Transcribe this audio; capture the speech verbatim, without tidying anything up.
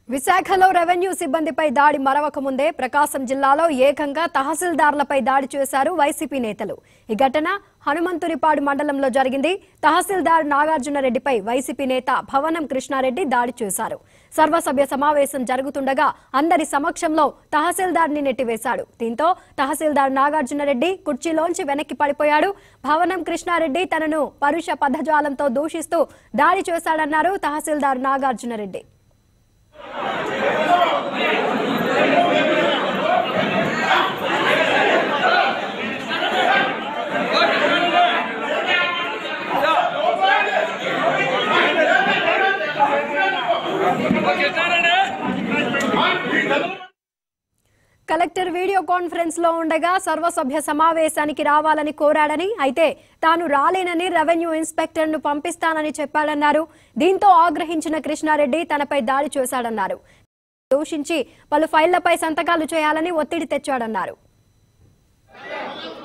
విశాఖలో రెవెన్యూ సిబ్బందిపై దాడి మరవక ముందే ప్రకాశం జిల్లాలో ఏకంగా తహసీల్దార్లపై దాడి చేశారు వైసీపీ నేతలు. ఈ ఘటన హనుమంతునిపాడు మండలంలో జరిగింది. తహసీల్దార్ నాగార్జునరెడ్డిపై వైసీపీ నేత భవనం కృష్ణారెడ్డి దాడి చేశారు. సర్వసభ్య సమావేశం జరుగుతుండగా అందరి సమక్షంలో తహసీల్దార్ని నెట్టివేశాడు. దీంతో తహసీల్దార్ నాగార్జునరెడ్డి కుర్చీలోంచి వెనక్కి పడిపోయాడు. భవనం కృష్ణారెడ్డి తనను పరుష పదజాలంతో దూషిస్తూ దాడి చేశాడన్నారు tehsildar Nagarjuna Reddy. Collector video conference లో ఉండగా సర్వసభ్య సమావేశానికి రావాలని కోరాడని, అయితే తాను రాలేనని రెవెన్యూ ఇన్స్పెక్టర్ ను పంపిస్తానని చెప్పాడన్నారు. దీంతో ఆగ్రహించిన కృష్ణారెడ్డి తనపై దాడి చేశాడన్నారు. దూషించి పలు ఫైళ్లపై సంతకాలు చేయాలని ఒత్తిడి తెచ్చాడన్నారు.